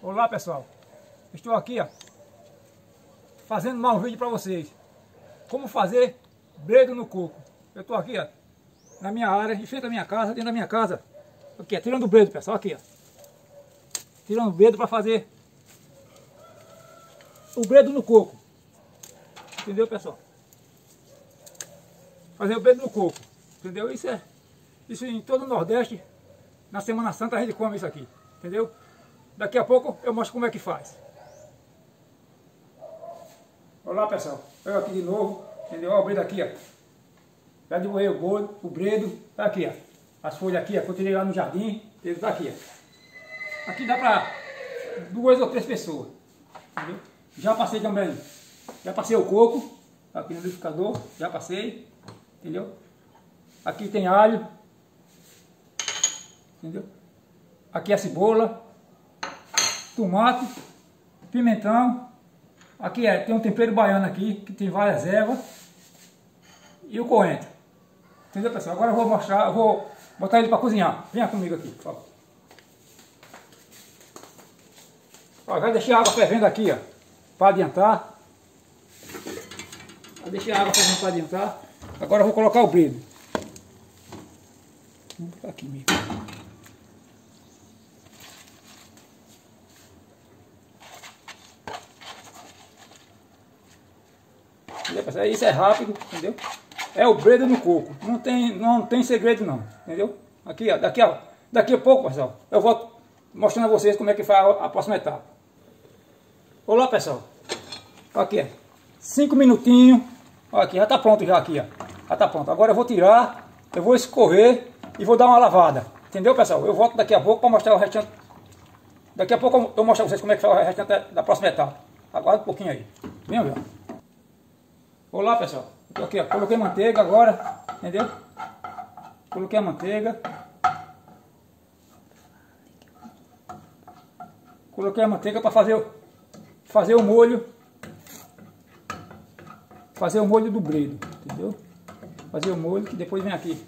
Olá pessoal, estou aqui fazendo mais um vídeo para vocês. Como fazer bredo no coco. Eu estou aqui na minha área, em frente à minha casa, dentro da minha casa. Aqui tirando o bredo pessoal, aqui tirando o bredo para fazer o bredo no coco. Entendeu pessoal? Fazer o bredo no coco. Entendeu? Isso em todo o Nordeste, na Semana Santa a gente come isso aqui. Entendeu? Daqui a pouco eu mostro como é que faz. Olá pessoal, eu aqui de novo, entendeu? Olha o bredo aqui, já devolvi o bredo, tá aqui, as folhas aqui, que eu tirei lá no jardim, ele tá aqui, Aqui dá para 2 ou 3 pessoas, entendeu? Já passei também, já passei o coco, aqui no liquidificador, já passei, entendeu? Aqui tem alho, entendeu? Aqui a cebola, tomate, pimentão, aqui tem um tempero baiano aqui, que tem várias ervas, e o coentro. Entendeu pessoal? Agora eu vou mostrar, eu vou botar ele para cozinhar. Venha comigo aqui, por favor. Já deixei a água fervendo aqui, para adiantar. Já deixei a água fervendo para adiantar. Agora eu vou colocar o bredo. Vamos botar aqui mesmo. Isso é rápido, entendeu? É o bredo no coco. Não tem segredo não, entendeu? Aqui, daqui a pouco, pessoal, eu vou mostrando a vocês como é que faz a próxima etapa. Olá, pessoal. Aqui, 5 minutinhos. Aqui, já está pronto já aqui, Já está pronto. Agora eu vou tirar, eu vou escorrer e vou dar uma lavada. Entendeu, pessoal? Eu volto daqui a pouco para mostrar o restante. Daqui a pouco eu mostro a vocês como é que faz o restante da próxima etapa. Aguarda um pouquinho aí. Venham ver. Olá pessoal, estou aqui, coloquei manteiga agora, entendeu? Coloquei a manteiga. Coloquei a manteiga para fazer o molho. Fazer o molho do bredo, entendeu? Fazer o molho que depois vem aqui,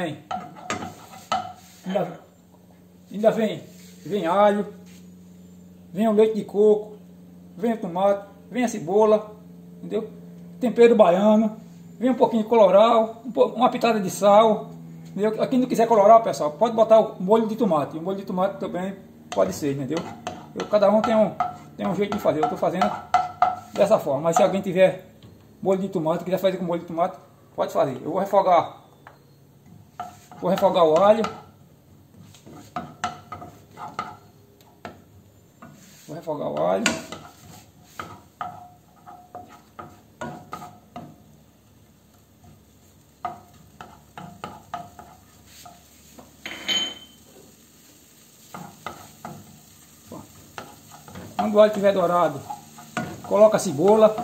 ainda vem alho, vem o leite de coco, vem o tomate, vem a cebola, entendeu? Tempero baiano, vem um pouquinho de colorau, uma pitada de sal. Entendeu? Quem não quiser colorau, pessoal, pode botar o molho de tomate. O molho de tomate também pode ser, entendeu? Cada um tem um jeito de fazer. Eu estou fazendo dessa forma. Mas se alguém tiver molho de tomate, quiser fazer com molho de tomate, pode fazer. Eu vou refogar o alho. Vou refogar o alho. Quando o alho estiver dourado, coloca a cebola.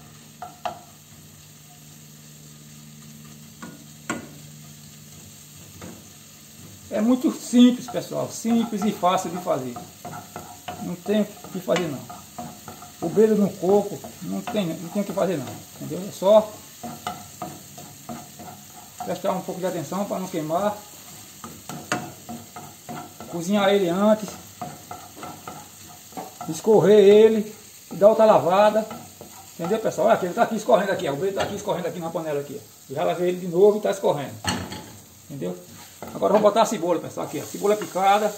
É muito simples, pessoal. Simples e fácil de fazer. Não tem o que fazer não. O bredo no coco não tem o que fazer não. Entendeu? É só prestar um pouco de atenção para não queimar. Cozinhar ele antes. Escorrer ele e dar outra lavada, entendeu pessoal? Olha aqui, ele está aqui escorrendo aqui, o bredo está aqui escorrendo aqui na panela aqui, já lavei ele de novo e está escorrendo, entendeu? Agora eu vou botar a cebola, pessoal, aqui, a cebola picada.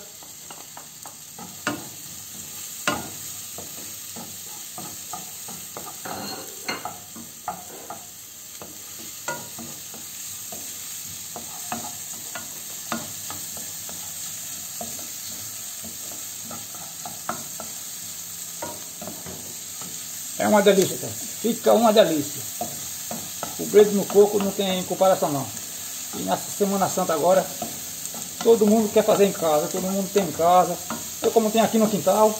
É uma delícia, cara. Fica uma delícia. O bredo no coco não tem comparação não. E na Semana Santa agora, todo mundo quer fazer em casa, todo mundo tem em casa. Eu como tenho aqui no quintal,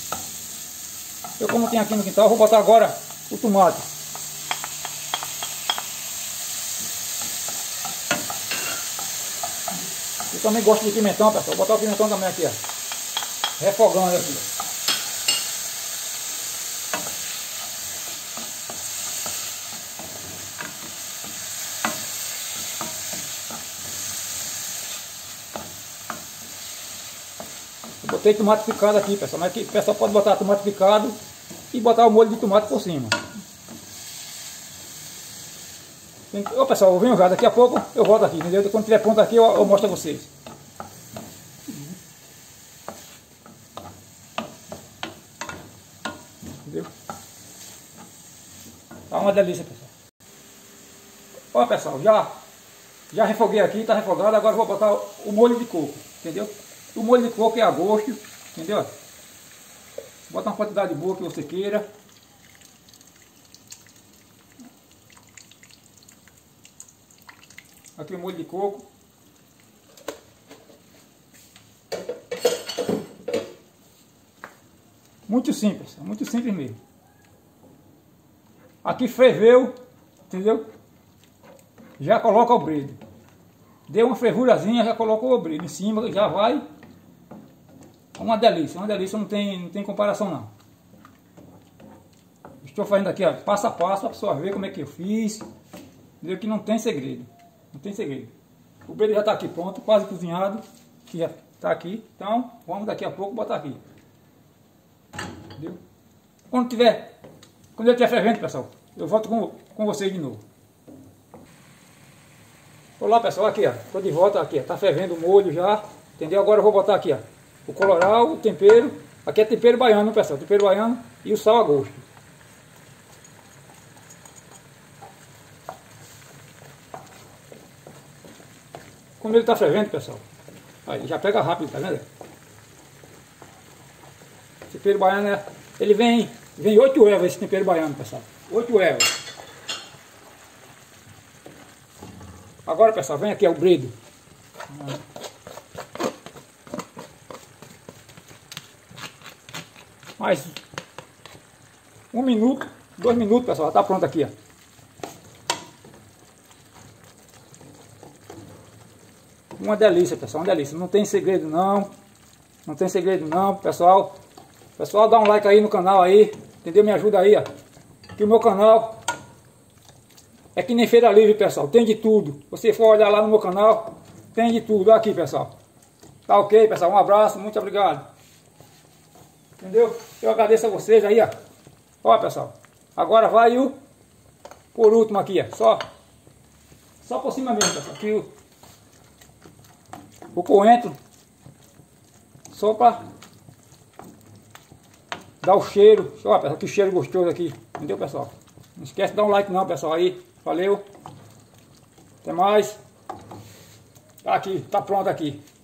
vou botar agora o tomate. Eu também gosto de pimentão, pessoal. Vou botar o pimentão também aqui, refogando aqui. botei tomate picado aqui, pessoal. Mas aqui o pessoal pode botar tomate picado e botar o molho de tomate por cima. Ô pessoal, eu venho já, daqui a pouco eu volto aqui, entendeu? Quando estiver pronto aqui eu mostro a vocês. Entendeu? Tá uma delícia, pessoal. Ó pessoal, já refoguei aqui, tá refogado, agora eu vou botar o molho de coco, entendeu? O molho de coco é a gosto, entendeu? Bota uma quantidade boa que você queira. Aqui o molho de coco. Muito simples mesmo. Aqui ferveu, entendeu? Já coloca o bredo. Deu uma fervurazinha, já colocou o bredo em cima, já vai. Uma delícia, não tem comparação não. Estou fazendo aqui, ó, passo a passo, para a pessoa ver como é que eu fiz. Entendeu? Que não tem segredo. Não tem segredo. O bredo já está aqui pronto, quase cozinhado. Que já está aqui. Então, vamos daqui a pouco botar aqui. Entendeu? Quando ele estiver fervendo, pessoal, eu volto com vocês de novo. Olá, pessoal, aqui, ó. Estou de volta aqui, ó. Tá fervendo o molho já. Entendeu? Agora eu vou botar aqui, ó, o colorau, o tempero. Aqui é tempero baiano, pessoal. Tempero baiano e o sal a gosto. Quando ele está fervendo, pessoal, aí já pega rápido, tá vendo? Esse tempero baiano, ele vem 8 ervas, esse tempero baiano, pessoal. 8 ervas. Agora, pessoal, vem aqui o bredo. Mais 1 minuto, 2 minutos, pessoal, já está pronto aqui, ó. Uma delícia, pessoal, uma delícia. Não tem segredo não. Não tem segredo não, pessoal. Pessoal, dá um like aí no canal aí. Entendeu? Me ajuda aí, ó. Que o meu canal é que nem Feira Livre, pessoal. Tem de tudo. Você for olhar lá no meu canal, tem de tudo. Aqui, pessoal. Tá ok, pessoal? Um abraço, muito obrigado. Entendeu? Eu agradeço a vocês aí, ó. Ó, pessoal. Agora vai o por último aqui, ó. Só por cima mesmo, pessoal. Aqui o coentro, só para dar o cheiro. Olha, pessoal, que cheiro gostoso aqui. Entendeu, pessoal? Não esquece de dar um like não, pessoal, aí. Valeu. Até mais. Tá aqui, tá pronto aqui.